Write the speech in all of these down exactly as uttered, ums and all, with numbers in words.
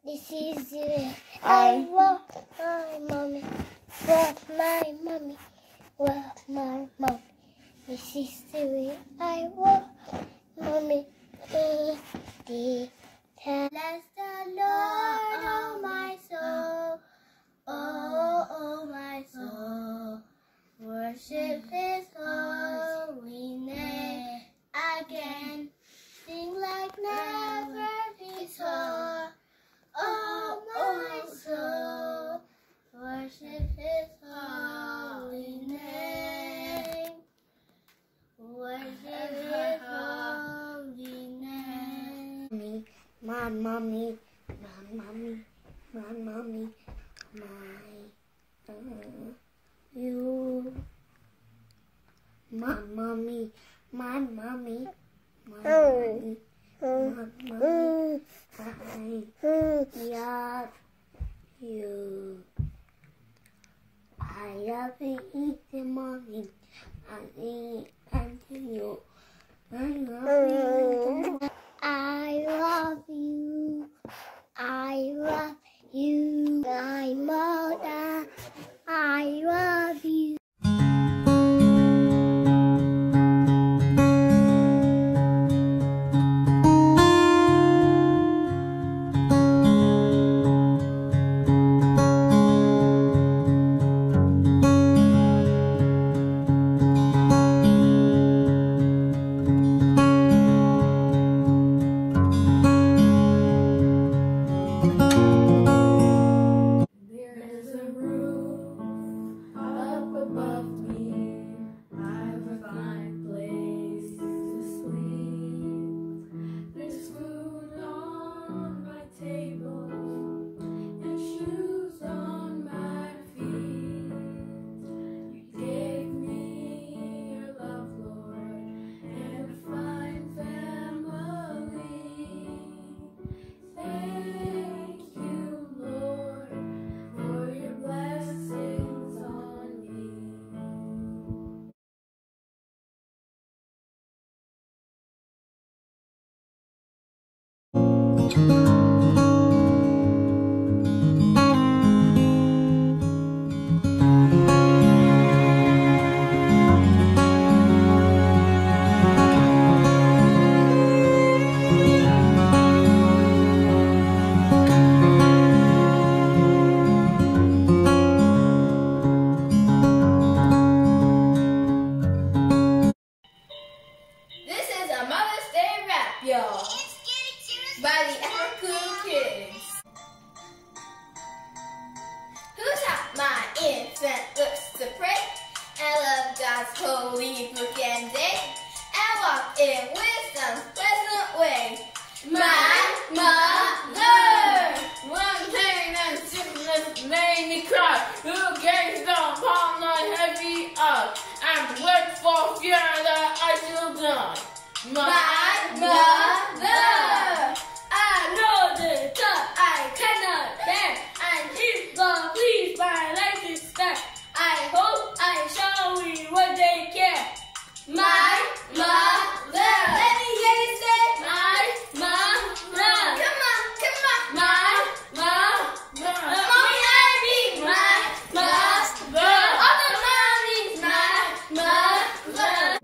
This is it. I love my mommy. Love my mommy. Love my mommy. This is the way I love mommy. Bless the Lord, oh my soul. Oh, oh my soul. Worship His holy name. I can sing like never before. Oh, my soul, worship His holy name. Worship His holy name. My mommy, my mommy, my mommy, my uh, you. My mommy, my mommy, my mommy. My mommy, I love you. I love you in the morning. I eat until you. I love you. I love you. I love you. My mother. I love you. Holy book and day, and walk in wisdom's pleasant way. My mother! One thing that sickness made me cry, who gazed upon my heavy eyes, and wept for fear that I should die. My mother! I know the thought I cannot bear, and if the please my life is spent, I hope I shall be what they care. My mother! Let me hear you say, My mother! Come on, come on! My mother! Mommy, I be my mother! All the mommy's my mother!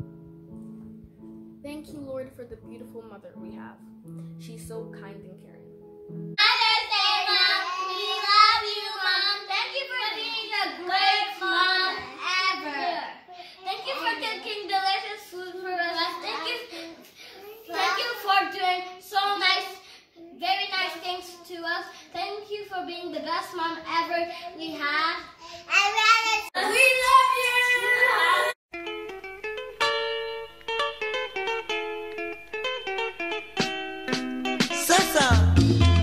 Thank you, Lord, for the beautiful mother we have. She's so kind and caring. Mother's Day, Mom. We love you, Mom. Thank you for being the greatest mom ever. Thank you for cooking delicious food for us. Thank you, thank you for doing so nice, very nice things to us. Thank you for being the best mom ever we have. And we love you. Sasa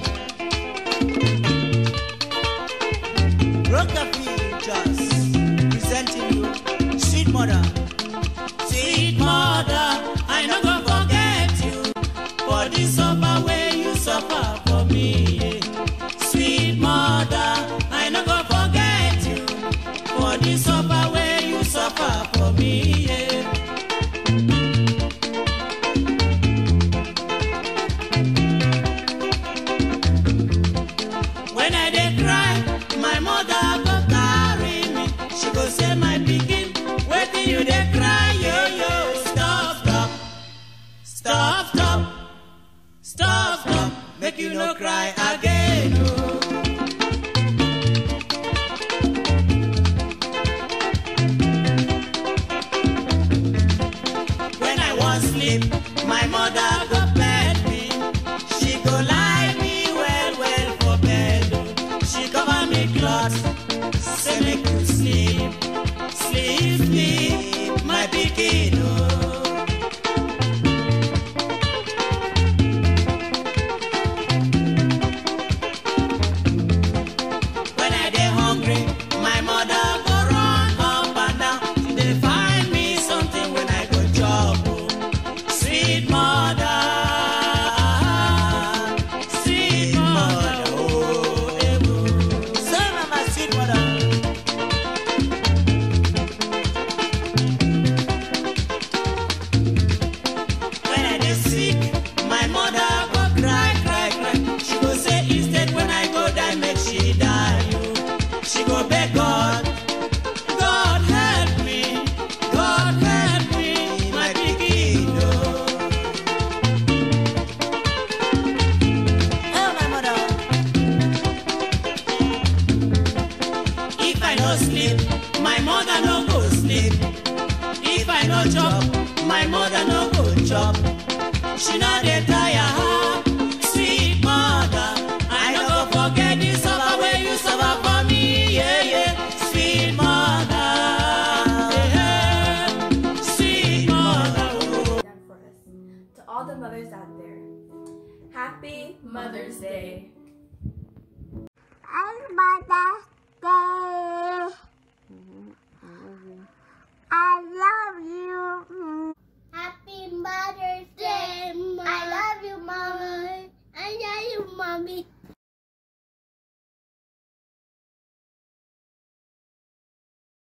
Rockabilly just presenting you Sweet Mother. Sweet Mother, I no go forget you for the suffer way you suffer for me. Sweet Mother, I no go forget you for the suffer way you no cry again. Oh. When I want sleep, my mother go bed me. She go lie me well, well for bed. Oh. She cover me cloth, say make you sleep, sleep, sleep, my pikin. Oh. When I dey hungry, my mother go run up and down. She dey find me something when I go chop. Oh. Sweet mother, sweet mother, oh, eh, oh. So mama, sweet mother. When I dey sick, my mother go cry, cry, cry. She go say instead when I go die, make she die. Oh. She go beg God, God help me, God help me, my pikin. Oh. Oh, my mother. If I no sleep, my mother no go sleep. If I no chop, my mother no go chop. She no dey